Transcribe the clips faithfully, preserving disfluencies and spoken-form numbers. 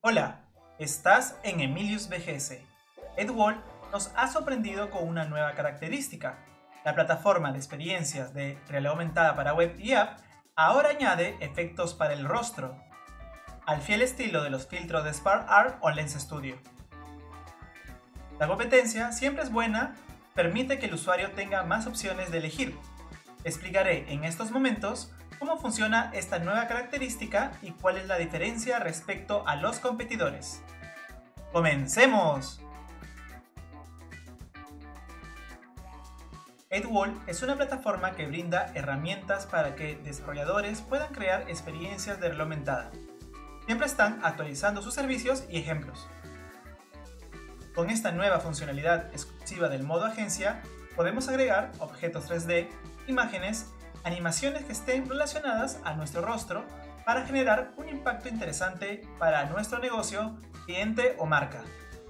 Hola, estás en Emilius V G S. Edwall nos ha sorprendido con una nueva característica. La plataforma de experiencias de realidad aumentada para web y app ahora añade efectos para el rostro, al fiel estilo de los filtros de SparkArt o Lens Studio. La competencia siempre es buena, permite que el usuario tenga más opciones de elegir. Explicaré en estos momentos cómo funciona esta nueva característica y cuál es la diferencia respecto a los competidores. ¡Comencemos! Edwall es una plataforma que brinda herramientas para que desarrolladores puedan crear experiencias de realidad aumentada. Siempre están actualizando sus servicios y ejemplos. Con esta nueva funcionalidad exclusiva del modo agencia, podemos agregar objetos tres D, imágenes, animaciones que estén relacionadas a nuestro rostro para generar un impacto interesante para nuestro negocio, cliente o marca.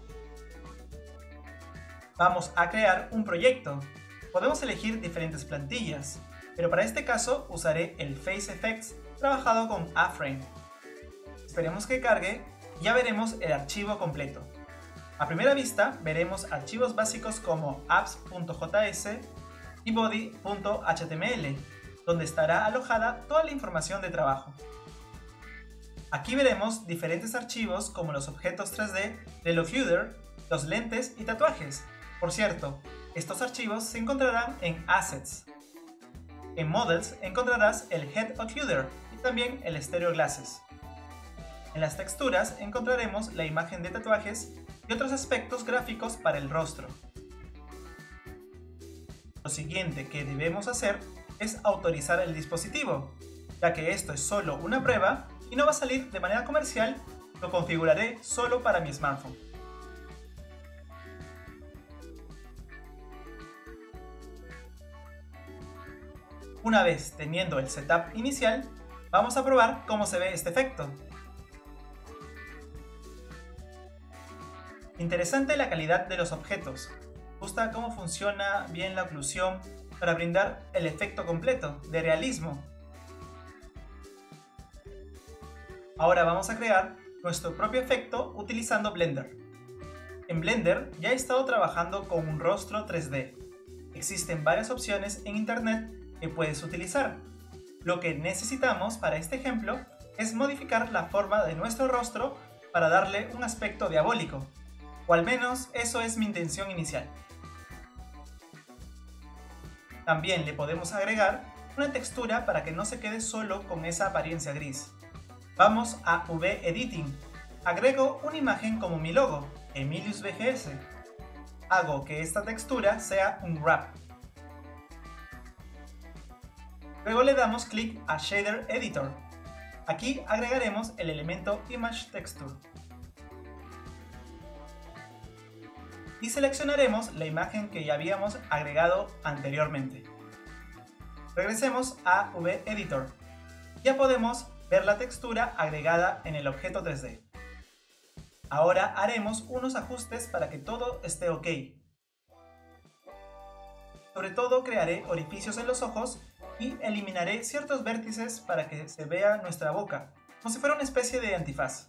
Vamos a crear un proyecto. Podemos elegir diferentes plantillas, pero para este caso usaré el Face Effects trabajado con A-Frame. Esperemos que cargue y ya veremos el archivo completo. A primera vista veremos archivos básicos como apps.js y body.html, donde estará alojada toda la información de trabajo. Aquí veremos diferentes archivos como los objetos tres D del occluder, los lentes y tatuajes. Por cierto, estos archivos se encontrarán en Assets. En Models encontrarás el Head Occluder y también el Stereo Glasses. En las texturas encontraremos la imagen de tatuajes y otros aspectos gráficos para el rostro. Lo siguiente que debemos hacer es autorizar el dispositivo, ya que esto es solo una prueba y no va a salir de manera comercial, lo configuraré solo para mi smartphone. Una vez teniendo el setup inicial, vamos a probar cómo se ve este efecto. Interesante la calidad de los objetos. Me gusta cómo funciona bien la oclusión para brindar el efecto completo de realismo. Ahora vamos a crear nuestro propio efecto utilizando Blender. En Blender ya he estado trabajando con un rostro tres D. Existen varias opciones en internet que puedes utilizar. Lo que necesitamos para este ejemplo es modificar la forma de nuestro rostro para darle un aspecto diabólico. O al menos eso es mi intención inicial. También le podemos agregar una textura para que no se quede solo con esa apariencia gris. Vamos a V Editing. Agrego una imagen como mi logo, Emilius V G S. Hago que esta textura sea un wrap. Luego le damos clic a Shader Editor. Aquí agregaremos el elemento Image Texture. Y seleccionaremos la imagen que ya habíamos agregado anteriormente. Regresemos a V Editor. Ya podemos ver la textura agregada en el objeto tres D. Ahora haremos unos ajustes para que todo esté ok. Sobre todo crearé orificios en los ojos y eliminaré ciertos vértices para que se vea nuestra boca, como si fuera una especie de antifaz.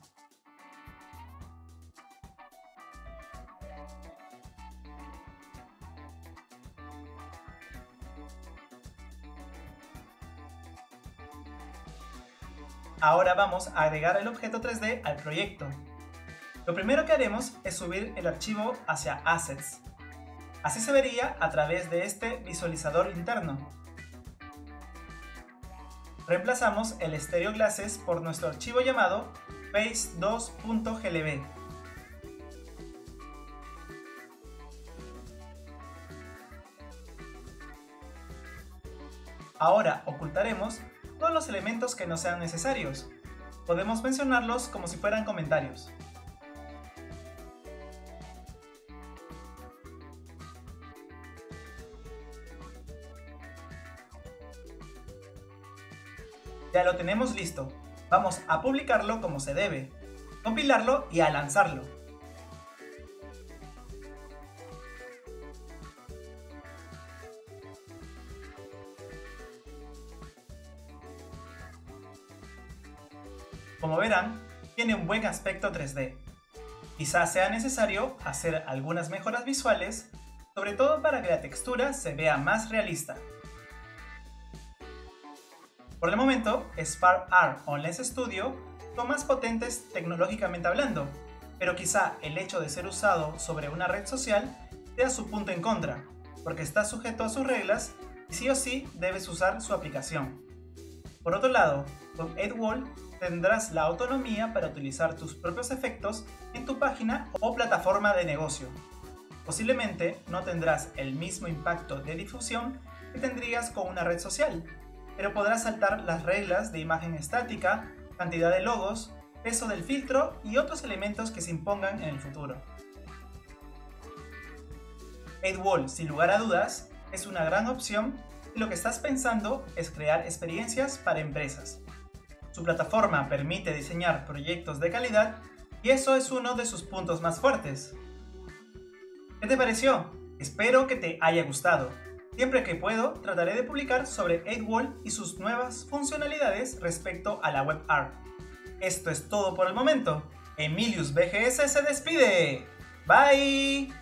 Ahora vamos a agregar el objeto tres D al proyecto. Lo primero que haremos es subir el archivo hacia Assets. Así se vería a través de este visualizador interno. Reemplazamos el Stereo Glasses por nuestro archivo llamado face dos punto G L B. Ahora ocultaremos todos los elementos que no sean necesarios. Podemos mencionarlos como si fueran comentarios. Ya lo tenemos listo. Vamos a publicarlo como se debe, compilarlo y a lanzarlo. Como verán, tiene un buen aspecto tres D. Quizás sea necesario hacer algunas mejoras visuales, sobre todo para que la textura se vea más realista. Por el momento, Spark Art o Lens Studio son más potentes tecnológicamente hablando, pero quizá el hecho de ser usado sobre una red social sea su punto en contra, porque está sujeto a sus reglas y sí o sí debes usar su aplicación. Por otro lado, con AidWall tendrás la autonomía para utilizar tus propios efectos en tu página o plataforma de negocio. Posiblemente no tendrás el mismo impacto de difusión que tendrías con una red social, pero podrás saltar las reglas de imagen estática, cantidad de logos, peso del filtro y otros elementos que se impongan en el futuro. AidWall, sin lugar a dudas, es una gran opción si lo que estás pensando es crear experiencias para empresas. Su plataforma permite diseñar proyectos de calidad y eso es uno de sus puntos más fuertes. ¿Qué te pareció? Espero que te haya gustado. Siempre que puedo, trataré de publicar sobre AidWall y sus nuevas funcionalidades respecto a la web art. Esto es todo por el momento. Emilius B G S se despide. Bye.